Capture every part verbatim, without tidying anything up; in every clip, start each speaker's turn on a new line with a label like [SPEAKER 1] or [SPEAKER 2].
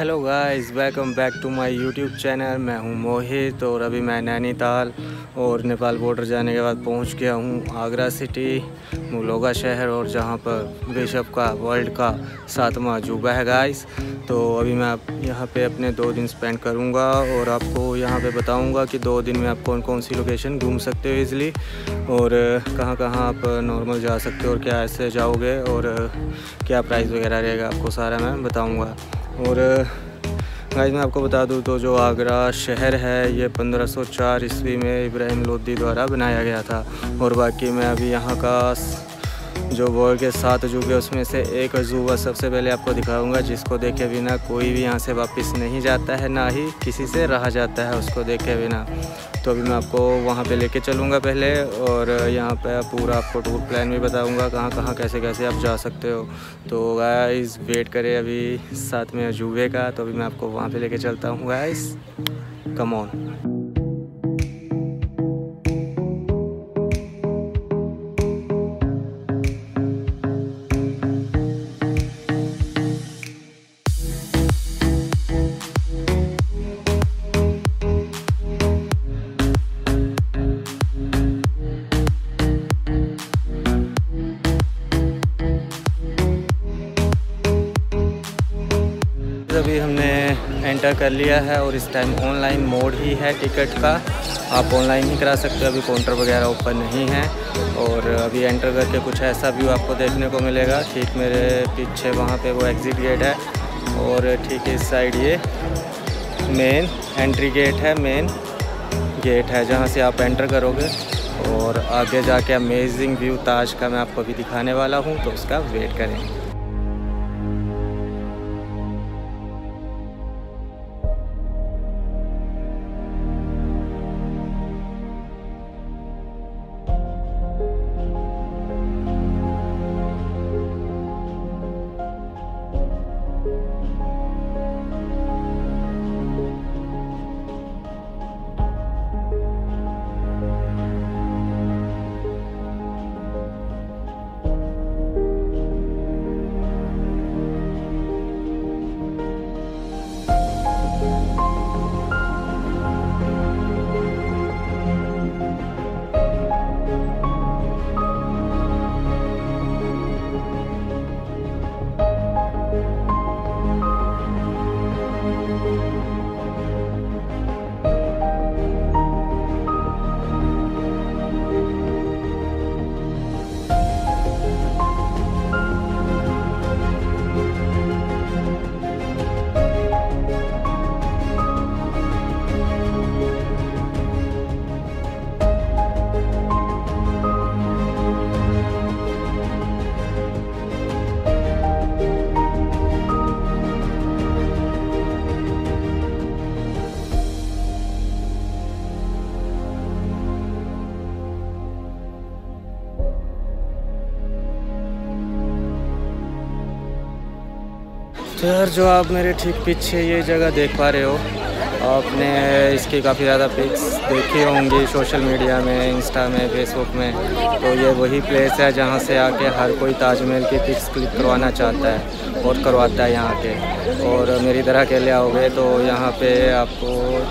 [SPEAKER 1] Hello guys, welcome back to my YouTube channel. मैं हूं मोहित और अभी मैं नैनीताल और नेपाल बॉर्डर जाने के बाद पहुंच गया हूं आगरा सिटी, मुलोगा शहर, और जहां पर विश्व का वर्ल्ड का सातवां अजूबा है गाइस। तो अभी मैं आप यहां पे अपने दो दिन स्पेंड करूंगा और आपको यहां पे बताऊंगा कि दो दिन में आप कौन कौन सी लोकेशन घूम सकते हो ईज़िली, और कहां कहां आप नॉर्मल जा सकते हो और क्या ऐसे जाओगे और क्या प्राइस वगैरह रहेगा, आपको सारा मैं बताऊँगा। और गाइस मैं आपको बता दूं तो जो आगरा शहर है ये पंद्रह सौ चार ईस्वी में इब्राहिम लोदी द्वारा बनाया गया था। और बाकी मैं अभी यहाँ का जो वर्ल्ड के सात अजूबे उसमें से एक अजूबा सबसे पहले आपको दिखाऊंगा, जिसको देखे बिना कोई भी यहाँ से वापस नहीं जाता है, ना ही किसी से रहा जाता है उसको देखे बिना। तो अभी मैं आपको वहाँ पे लेके चलूँगा पहले, और यहाँ पे पूरा आपको टूर प्लान भी बताऊँगा कहाँ कहाँ कैसे कैसे आप जा सकते हो। तो गाइस वेट करें अभी साथ में अजूबे का, तो अभी मैं आपको वहाँ पे लेके चलता हूँ गाइस, कम ऑन। अभी हमने एंटर कर लिया है और इस टाइम ऑनलाइन मोड ही है टिकट का, आप ऑनलाइन ही करा सकते हो, अभी काउंटर वगैरह ओपन नहीं है। और अभी एंटर करके कुछ ऐसा व्यू आपको देखने को मिलेगा। ठीक मेरे पीछे वहाँ पे वो एग्ज़िट गेट है, और ठीक इस साइड ये मेन एंट्री गेट है, मेन गेट है जहाँ से आप एंटर करोगे। और आगे जाके अमेजिंग व्यू ताज का मैं आपको अभी दिखाने वाला हूँ, तो उसका वेट करें। तो यार जो आप मेरे ठीक पीछे ये जगह देख पा रहे हो, आपने इसकी काफ़ी ज़्यादा पिक्स देखी होंगी सोशल मीडिया में, इंस्टा में, फेसबुक में। तो ये वही प्लेस है जहाँ से आके हर कोई ताजमहल की पिक्स क्लिक करवाना चाहता है और करवाता है यहाँ के। और मेरी तरह के लिए आओगे तो यहाँ पे आपको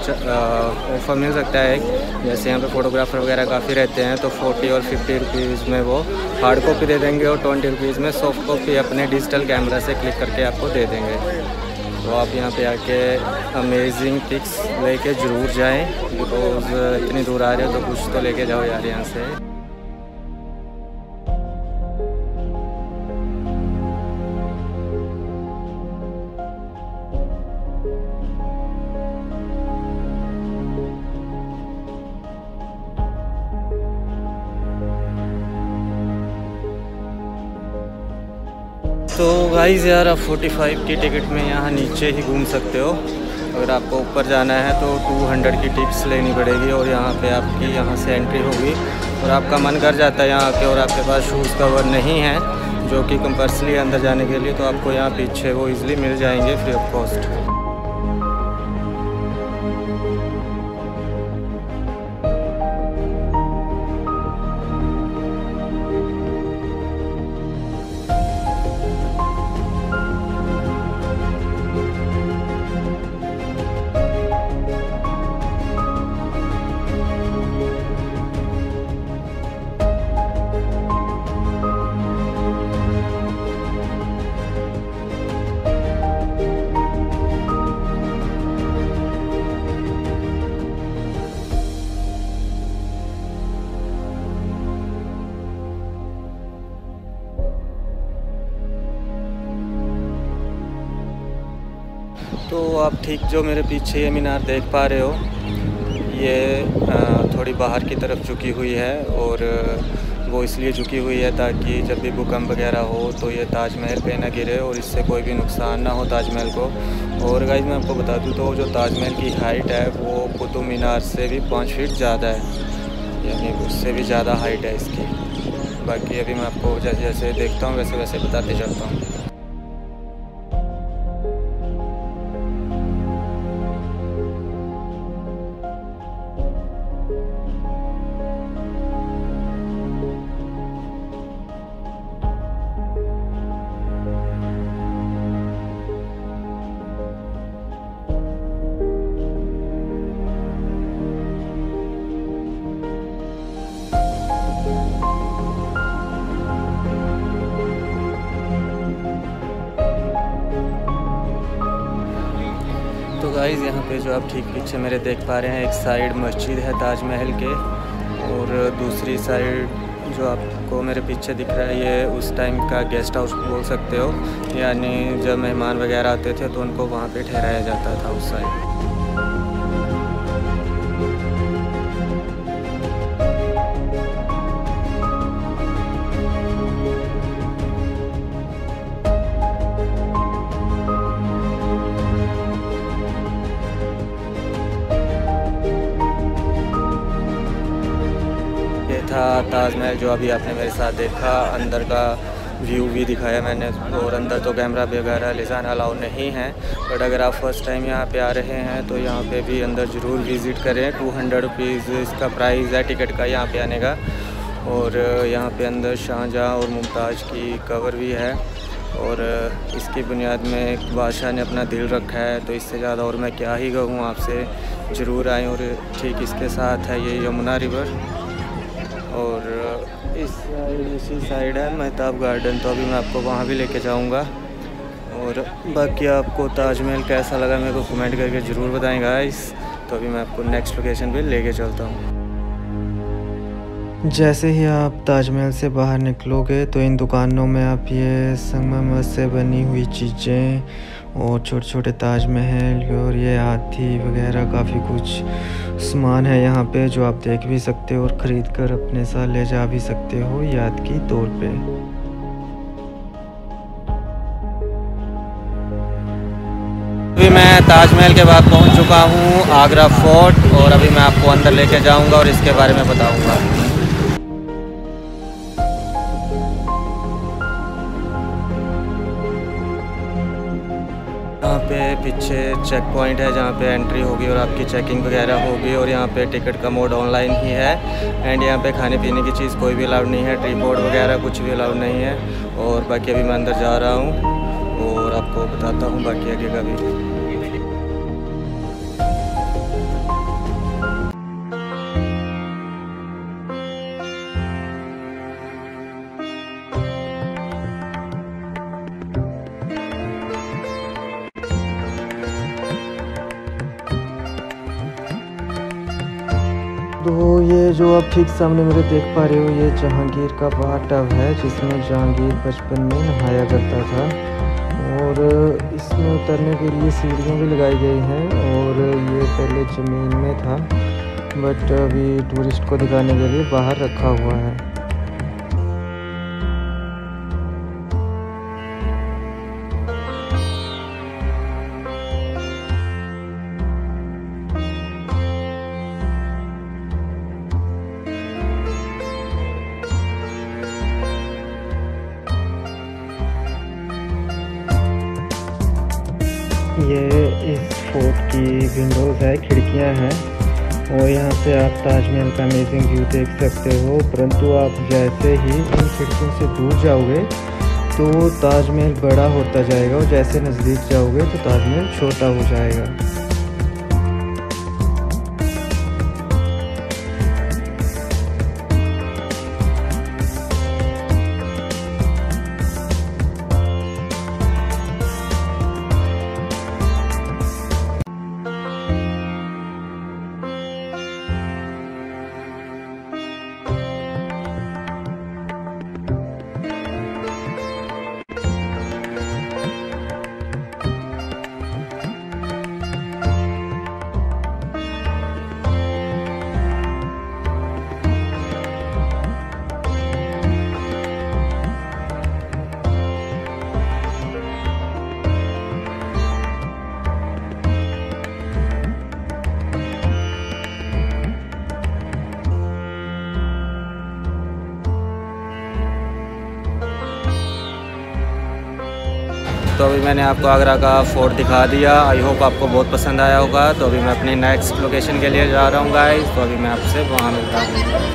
[SPEAKER 1] ऑफ़र मिल सकता है, जैसे यहाँ पे फ़ोटोग्राफ़र वगैरह काफ़ी रहते हैं, तो फोर्टी और फिफ्टी रुपीज़ में वो हार्ड कॉपी दे देंगे और ट्वेंटी रुपीज़ में सॉफ्ट कॉपी अपने डिजिटल कैमरा से क्लिक करके आपको दे देंगे। तो आप यहाँ पे आके अमेजिंग पिक्स लेके ज़रूर जाएं, बिकॉज़ इतनी दूर आ रहे हो तो कुछ तो लेके जाओ यार यहाँ से। तो गाइस यार आप पैंतालीस की टिकट में यहाँ नीचे ही घूम सकते हो। अगर आपको ऊपर जाना है तो दो सौ की टिप्स लेनी पड़ेगी, और यहाँ पे आपकी यहाँ से एंट्री होगी। और आपका मन कर जाता है यहाँ के और आपके पास शूज़ कवर नहीं है जो कि कंपल्सरी अंदर जाने के लिए, तो आपको यहाँ पीछे वो इजीली मिल जाएंगे फ्री ऑफ कॉस्ट। तो आप ठीक जो मेरे पीछे ये मीनार देख पा रहे हो, ये थोड़ी बाहर की तरफ झुकी हुई है और वो इसलिए झुकी हुई है ताकि जब भी भूकंप वगैरह हो तो ये ताजमहल पे ना गिरे और इससे कोई भी नुकसान ना हो ताजमहल को। और गाइस मैं आपको बता दूं तो जो ताजमहल की हाइट है वो कुतुब मीनार से भी पाँच फीट ज़्यादा है, यानी उससे भी ज़्यादा हाइट है इसकी। बाकी अभी मैं आपको जैसे जैसे देखता हूँ वैसे वैसे बताते चलता हूँ। तो गाइज़ यहाँ पे जो आप ठीक पीछे मेरे देख पा रहे हैं, एक साइड मस्जिद है ताजमहल के और दूसरी साइड जो आपको मेरे पीछे दिख रहा है ये उस टाइम का गेस्ट हाउस बोल सकते हो, यानी जब मेहमान वगैरह आते थे तो उनको वहाँ पे ठहराया जाता था उस साइड। था ताजमहल जो अभी आपने मेरे साथ देखा, अंदर का व्यू भी दिखाया मैंने। और अंदर तो कैमरा वगैरह ले जाना अलाउ नहीं है, बट अगर आप फर्स्ट टाइम यहाँ पे आ रहे हैं तो यहाँ पे भी अंदर ज़रूर विज़िट करें। टू हंड्रेड रुपीज़ इसका प्राइस है टिकट का यहाँ पे आने का। और यहाँ पे अंदर शाहजहाँ और मुमताज़ की कवर भी है और इसकी बुनियाद में एक बादशाह ने अपना दिल रखा है, तो इससे ज़्यादा और मैं क्या ही कहूँ आपसे, ज़रूर आएँ। और ठीक इसके साथ है ये यमुना रिवर और इस साइड इसी साइड है मेहताब गार्डन, तो अभी मैं आपको वहाँ भी लेके जाऊँगा। और बाकी आपको ताजमहल कैसा लगा मेरे को कमेंट करके ज़रूर बताएं गाइस। तो अभी मैं आपको नेक्स्ट लोकेशन पे लेके चलता हूँ।
[SPEAKER 2] जैसे ही आप ताजमहल से बाहर निकलोगे तो इन दुकानों में आप ये संगमरमर से बनी हुई चीज़ें और छोटे छोटे ताजमहल और ये हाथी वगैरह काफ़ी कुछ सामान है यहाँ पे जो आप देख भी सकते हो और ख़रीद कर अपने साथ ले जा भी सकते हो याद की तौर पे।
[SPEAKER 1] अभी मैं ताजमहल के बाद पहुँच चुका हूँ आगरा फोर्ट और अभी मैं आपको अंदर लेके जाऊँगा और इसके बारे में बताऊँगा। यहाँ पे पीछे चेक पॉइंट है जहाँ पे एंट्री होगी और आपकी चेकिंग वगैरह होगी। और यहाँ पे टिकट का मोड ऑनलाइन ही है एंड यहाँ पे खाने पीने की चीज़ कोई भी अलाउड नहीं है, ट्रीपोर्ट वगैरह कुछ भी अलाउड नहीं है। और बाकी अभी मैं अंदर जा रहा हूँ और आपको बताता हूँ बाकी आगे का भी।
[SPEAKER 2] तो ये जो आप ठीक सामने मेरे देख पा रहे हो ये जहांगीर का बाथ टब है जिसमें जहांगीर बचपन में नहाया करता था। और इसमें उतरने के लिए सीढ़ियाँ भी लगाई गई हैं और ये पहले ज़मीन में था बट अभी टूरिस्ट को दिखाने के लिए बाहर रखा हुआ है। ये इस फोर्ट की विंडोज़ है, खिड़कियां हैं और यहाँ से आप ताजमहल का अमेजिंग व्यू देख सकते हो। परंतु आप जैसे ही इन खिड़कियों से दूर जाओगे तो ताजमहल बड़ा होता जाएगा और जैसे नज़दीक जाओगे तो ताजमहल छोटा हो जाएगा।
[SPEAKER 1] तो अभी मैंने आपको आगरा का फोर्ट दिखा दिया। आई होप आपको बहुत पसंद आया होगा। तो अभी मैं अपनी नेक्स्ट लोकेशन के लिए जा रहा हूँ गाइस। तो अभी मैं आपसे वहाँ मिलता हूँ।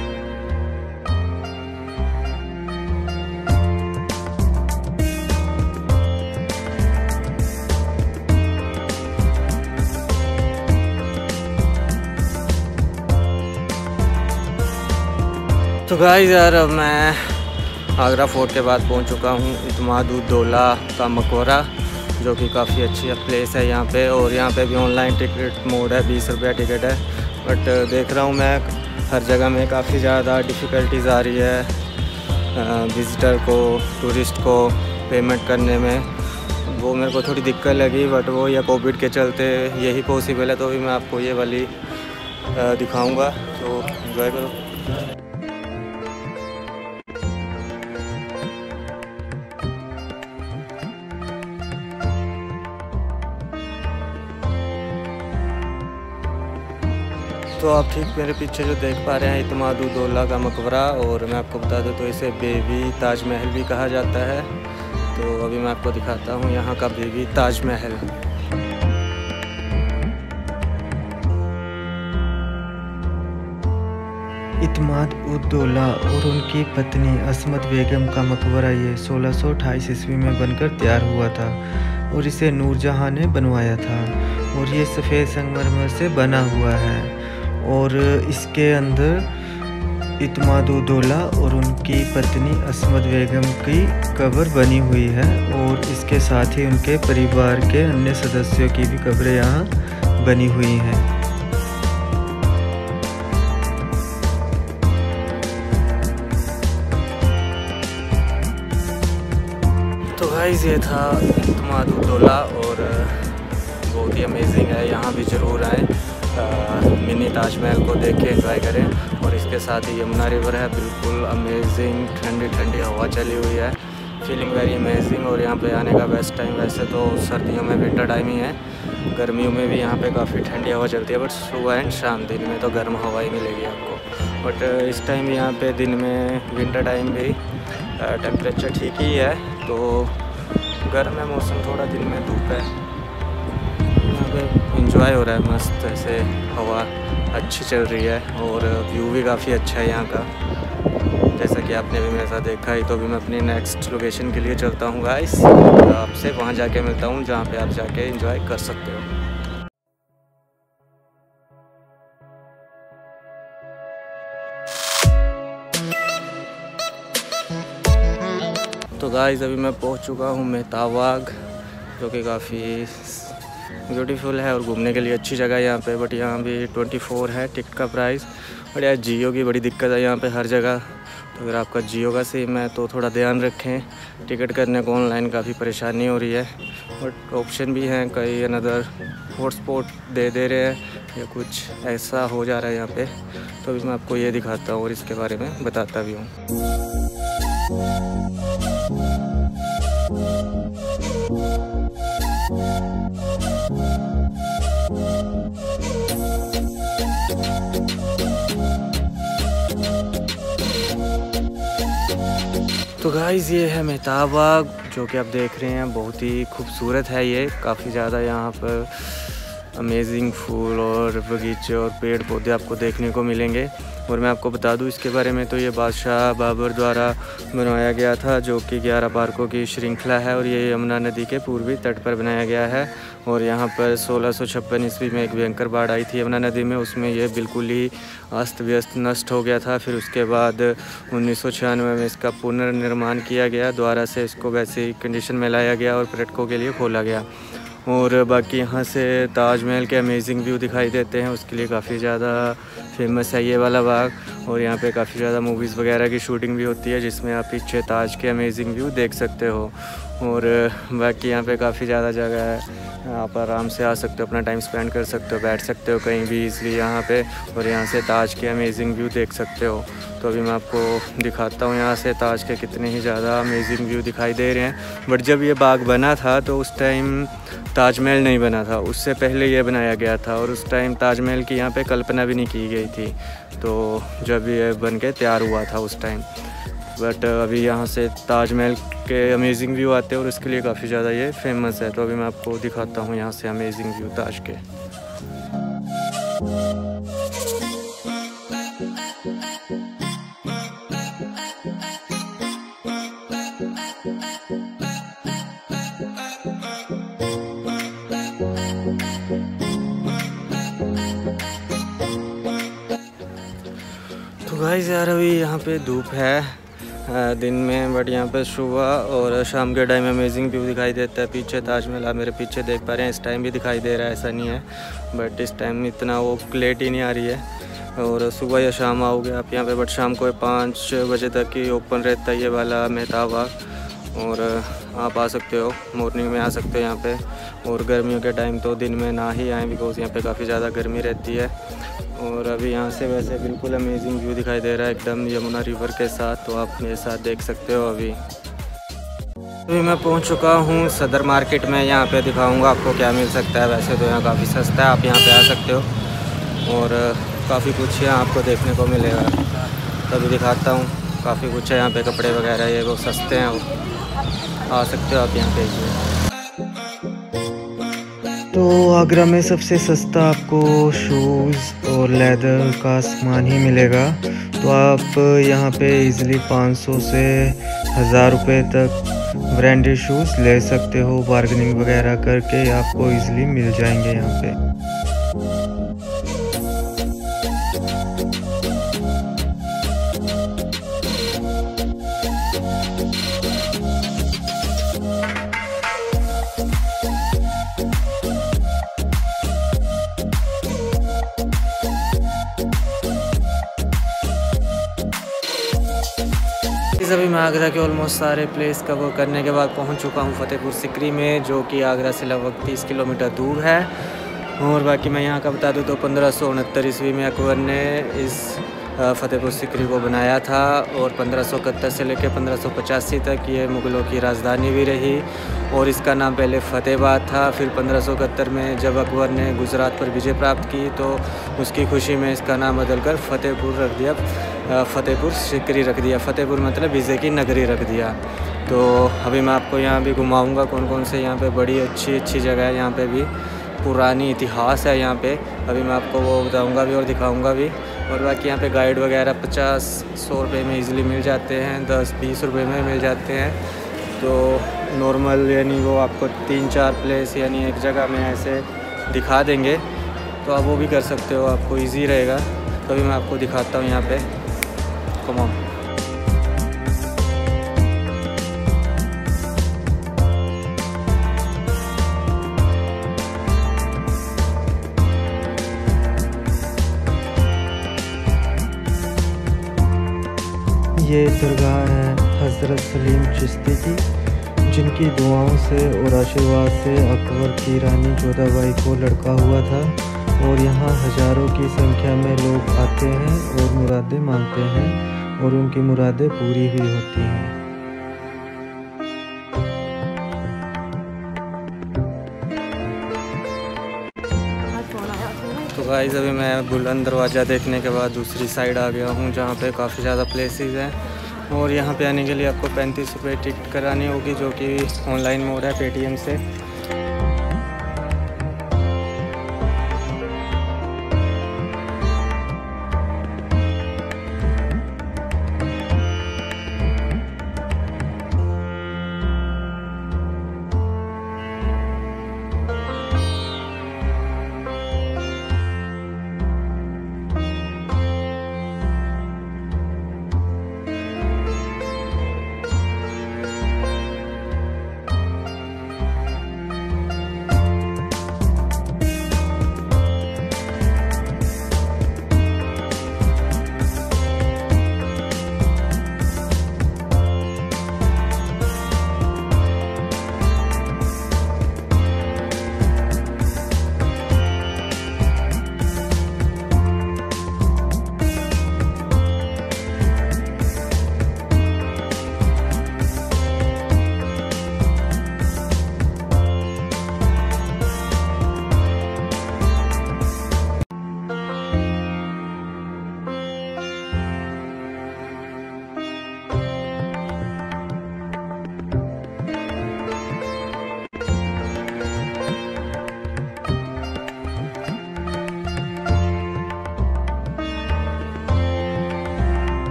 [SPEAKER 1] तो गाइस यार अब मैं आगरा फोर्ट के बाद पहुंच चुका हूं इत्माद-उद-दौला का मकबरा, जो कि काफ़ी अच्छी प्लेस है यहाँ पे। और यहाँ पे भी ऑनलाइन टिकट मोड है, बीस रुपया टिकट है। बट देख रहा हूँ मैं हर जगह में काफ़ी ज़्यादा डिफ़िकल्टीज आ रही है विज़िटर को, टूरिस्ट को पेमेंट करने में। वो मेरे को थोड़ी दिक्कत लगी, बट वो या कोविड के चलते यही पॉसिबल है। तो अभी मैं आपको ये वाली दिखाऊँगा, तो एंजॉय करो। तो आप ठीक मेरे पीछे जो देख पा रहे हैं इत्माद-उद-दौला का मकबरा। और मैं आपको बता दूं तो इसे बेबी ताजमहल भी कहा जाता है। तो अभी मैं आपको दिखाता हूं यहाँ का बेबी ताजमहल।
[SPEAKER 2] इत्माद-उद-दौला और उनकी पत्नी असमत बेगम का मकबरा ये सोलह सौ अट्ठाईस ईस्वी में बनकर तैयार हुआ था और इसे नूरजहां ने बनवाया था। और ये सफ़ेद संगमरमर से बना हुआ है। और इसके अंदर इत्माद-उद-दौला और उनकी पत्नी असमत बेगम की कब्र बनी हुई है। और इसके साथ ही उनके परिवार के अन्य सदस्यों की भी कब्रें यहाँ बनी हुई हैं।
[SPEAKER 1] तो गाइस ये था इत्माद-उद-दौला और बहुत ही अमेजिंग है। यहाँ भी ज़रूर आएँ, मिनी ताजमहल को देख के एंजॉय करें। और इसके साथ ही यमुना रिवर है, बिल्कुल अमेजिंग, ठंडी ठंडी हवा चली हुई है, फीलिंग वेरी अमेजिंग। और यहाँ पे आने का बेस्ट टाइम वैसे तो सर्दियों में विंटर टाइम ही है। गर्मियों में भी यहाँ पे काफ़ी ठंडी हवा चलती है, बट सुबह एंड शाम दिन में तो गर्म हवा ही मिलेगी आपको। बट इस टाइम यहाँ पे दिन में विंटर टाइम भी टेम्परेचर ठीक ही है। तो गर्म है मौसम, थोड़ा दिन में धूप है। यहाँ पे इंजॉय हो रहा है, मस्त ऐसे हवा अच्छी चल रही है। और व्यू भी काफ़ी अच्छा है यहाँ का, जैसा कि आपने भी मेरे साथ देखा ही। तो अभी मैं अपनी नेक्स्ट लोकेशन के लिए चलता हूँ गाइस। आपसे वहाँ जाके मिलता हूँ जहाँ पे आप जाके एंजॉय कर सकते हो। तो गाइस अभी मैं पहुँच चुका हूँ मेहताब बाग, जो कि काफ़ी ब्यूटीफुल है और घूमने के लिए अच्छी जगह है यहाँ पे। बट यहाँ भी चौबीस है टिकट का प्राइस। और यार जियो की बड़ी दिक्कत है यहाँ पे हर जगह। तो अगर आपका जियो का सिम है तो थोड़ा ध्यान रखें, टिकट करने को ऑनलाइन काफ़ी परेशानी हो रही है। बट ऑप्शन भी हैं, कई अनदर हॉटस्पॉट दे दे रहे हैं या कुछ ऐसा हो जा रहा है यहाँ पे। तो अभी मैं आपको ये दिखाता हूँ और इसके बारे में बताता भी हूँ। तो गाइस ये है मेहताब बाग, जो कि आप देख रहे हैं, बहुत ही खूबसूरत है ये। काफ़ी ज़्यादा यहाँ पर अमेजिंग फूल और बगीचे और पेड़ पौधे आपको देखने को मिलेंगे। और मैं आपको बता दूं इसके बारे में, तो ये बादशाह बाबर द्वारा बनवाया गया था, जो कि ग्यारह पार्कों की श्रृंखला है। और ये यमुना नदी के पूर्वी तट पर बनाया गया है। और यहाँ पर सोलह सौ छप्पन ईस्वी में एक भयंकर बाढ़ आई थी यमुना नदी में, उसमें ये बिल्कुल ही अस्त व्यस्त नष्ट हो गया था। फिर उसके बाद उन्नीस सौ छियानवे में इसका पुनर्निर्माण किया गया, दोबारा से इसको वैसी कंडीशन में लाया गया और पर्यटकों के लिए खोला गया। और बाकी यहाँ से ताजमहल के अमेजिंग व्यू दिखाई देते हैं, उसके लिए काफ़ी ज़्यादा फेमस है ये वाला बाग। और यहाँ पे काफ़ी ज़्यादा मूवीज़ वगैरह की शूटिंग भी होती है, जिसमें आप पीछे ताज के अमेजिंग व्यू देख सकते हो। और बाकी यहाँ पे काफ़ी ज़्यादा जगह है, आप आराम से आ सकते हो, अपना टाइम स्पेंड कर सकते हो, बैठ सकते हो कहीं भी ईज़िली यहाँ पे। और यहाँ से ताज के अमेजिंग व्यू देख सकते हो। तो अभी मैं आपको दिखाता हूँ यहाँ से ताज के कितने ही ज़्यादा अमेजिंग व्यू दिखाई दे रहे हैं। बट जब ये बाग बना था तो उस टाइम ताजमहल नहीं बना था, उससे पहले ये बनाया गया था। और उस टाइम ताजमहल की यहाँ पे कल्पना भी नहीं की गई थी, तो जब ये बन के तैयार हुआ था उस टाइम। बट अभी यहाँ से ताजमहल के अमेजिंग व्यू आते हैं और इसके लिए काफ़ी ज़्यादा ये फेमस है। तो अभी मैं आपको दिखाता हूँ यहाँ से अमेजिंग व्यू ताज के। तो गाइस यार अभी यहाँ पे धूप है दिन में, बट यहाँ पे सुबह और शाम के टाइम अमेजिंग व्यू दिखाई देता है। पीछे ताजमहल आप मेरे पीछे देख पा रहे हैं, इस टाइम भी दिखाई दे रहा है, ऐसा नहीं है, बट इस टाइम इतना वो क्लैरिटी नहीं आ रही है। और सुबह या शाम आओगे आप यहाँ पे, बट शाम को पाँच बजे तक ही ओपन रहता है ये वाला मेहताब बाग, और आप आ सकते हो, मॉर्निंग में आ सकते हो यहाँ पे। और गर्मियों के टाइम तो दिन में ना ही आएँ, बिकॉज यहाँ पे काफ़ी ज़्यादा गर्मी रहती है। और अभी यहाँ से वैसे बिल्कुल अमेजिंग व्यू दिखाई दे रहा है एकदम यमुना रिवर के साथ, तो आप मेरे साथ देख सकते हो। अभी अभी मैं पहुँच चुका हूँ सदर मार्केट में, यहाँ पे दिखाऊँगा आपको क्या मिल सकता है। वैसे तो यहाँ काफ़ी सस्ता है, आप यहाँ पे आ सकते हो और काफ़ी कुछ यहाँ आपको देखने को मिलेगा। तो अभी दिखाता हूँ, काफ़ी कुछ है यहाँ पे, कपड़े वगैरह ये वो सस्ते हैं, आ सकते हो आप यहाँ पे।
[SPEAKER 2] तो आगरा में सबसे सस्ता आपको शूज़ और लेदर का सामान ही मिलेगा। तो आप यहाँ पे इजीली पाँच सौ से हज़ार रुपये तक ब्रांडेड शूज़ ले सकते हो, बार्गेनिंग वगैरह करके आपको इजीली मिल जाएंगे यहाँ पे।
[SPEAKER 1] अभी मैं आगरा के ऑलमोस्ट सारे प्लेस कवर करने के बाद पहुंच चुका हूं फतेहपुर सिकरी में, जो कि आगरा से लगभग तीस किलोमीटर दूर है। और बाकी मैं यहाँ का बता दूं तो पंद्रह सौ उनहत्तर ईस्वी में अकबर ने इस फतेहपुर सिकरी को बनाया था, और पंद्रह सौ इकहत्तर से लेकर पंद्रह सौ पचासी तक ये मुग़लों की राजधानी भी रही। और इसका नाम पहले फतेहाबाद था। फिर पंद्रह सौ इकहत्तर में जब अकबर ने गुजरात पर विजय प्राप्त की, तो उसकी खुशी में इसका नाम बदलकर फतेहपुर रख दिया, फतेहपुर सिकरी रख दिया। फतेहपुर मतलब विजय की नगरी रख दिया। तो अभी मैं आपको यहाँ भी घुमाऊँगा कौन कौन से यहाँ पे बड़ी अच्छी अच्छी जगह है, यहाँ पे भी पुरानी इतिहास है यहाँ पे। अभी मैं आपको वो बताऊँगा भी और दिखाऊँगा भी। और बाकी यहाँ पे गाइड वगैरह पचास सौ रुपये में इजीली मिल जाते हैं, दस बीस रुपये में मिल जाते हैं। तो नॉर्मल यानी वो आपको तीन चार प्लेस यानी एक जगह में ऐसे दिखा देंगे, तो आप वो भी कर सकते हो, आपको इजी रहेगा। तो अभी मैं आपको दिखाता हूँ यहाँ पे, कम ऑन।
[SPEAKER 2] ये दरगाह है हज़रत सलीम चिश्ती की, जिनकी दुआओं से और आशीर्वाद से अकबर की रानी जोधाबाई को लड़का हुआ था। और यहाँ हज़ारों की संख्या में लोग आते हैं और मुरादें मांगते हैं, और उनकी मुरादें पूरी भी होती हैं।
[SPEAKER 1] तो गाइस अभी मैं बुलंद दरवाज़ा देखने के बाद दूसरी साइड आ गया हूँ, जहाँ पे काफ़ी ज़्यादा प्लेसेस हैं। और यहाँ पे आने के लिए आपको पैंतीस रुपये टिकट करानी होगी, जो कि ऑनलाइन मोड है पेटीएम से।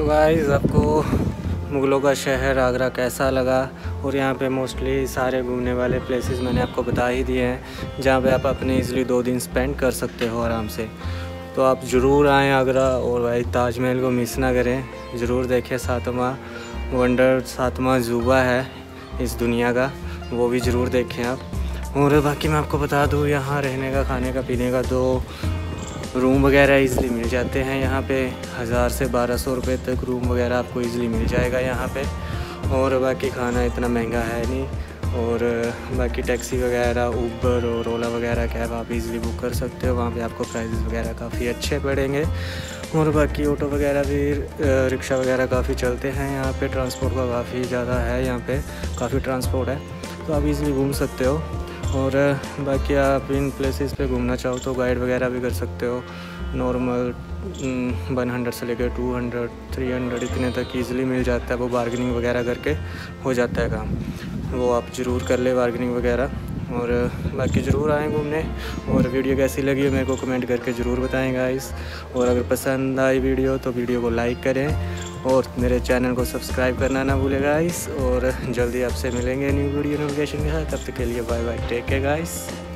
[SPEAKER 1] तो गाइस आपको मुग़लों का शहर आगरा कैसा लगा, और यहाँ पे मोस्टली सारे घूमने वाले प्लेसेस मैंने आपको बता ही दिए हैं जहाँ पे आप अपने इजली दो दिन स्पेंड कर सकते हो आराम से। तो आप ज़रूर आएँ आगरा, और भाई ताजमहल को मिस ना करें, ज़रूर देखें। सातवां वंडर सातवां ज़ूबा है इस दुनिया का, वो भी ज़रूर देखें आप। और बाकी मैं आपको बता दूँ यहाँ रहने का, खाने का, पीने का तो रूम वगैरह इजीली मिल जाते हैं यहाँ पे। हज़ार से बारह सौ रुपये तक रूम वगैरह आपको इजीली मिल जाएगा यहाँ पे। और बाकी खाना इतना महंगा है नहीं, और बाकी टैक्सी वगैरह, उबर और ओला वगैरह कैब आप इजीली बुक कर सकते हो। वहाँ पे आपको प्राइसेस वगैरह काफ़ी अच्छे पड़ेंगे। और बाकी ऑटो वगैरह भी, रिक्शा वगैरह काफ़ी चलते हैं यहाँ पे। ट्रांसपोर्ट का काफ़ी ज़्यादा है यहाँ पे, काफ़ी ट्रांसपोर्ट है, तो आप इजीली घूम सकते हो। और बाकी आप इन प्लेसेस पे घूमना चाहो तो गाइड वगैरह भी कर सकते हो। नॉर्मल वन हंड्रेड से लेकर टू हंड्रेड थ्री हंड्रेड इतने तक ईज़िली मिल जाता है। वो बार्गेनिंग वगैरह करके हो जाता है काम, वो आप ज़रूर कर ले बार्गेनिंग वगैरह। और बाकी ज़रूर आएँ घूमने। और वीडियो कैसी लगी मेरे को कमेंट करके ज़रूर बताएं गाइस। और अगर पसंद आई वीडियो तो वीडियो को लाइक करें, और मेरे चैनल को सब्सक्राइब करना ना भूलें गाइस। और जल्दी आपसे मिलेंगे न्यू वीडियो नोटिफिकेशन के साथ। तब तक के लिए bye bye, take care guys.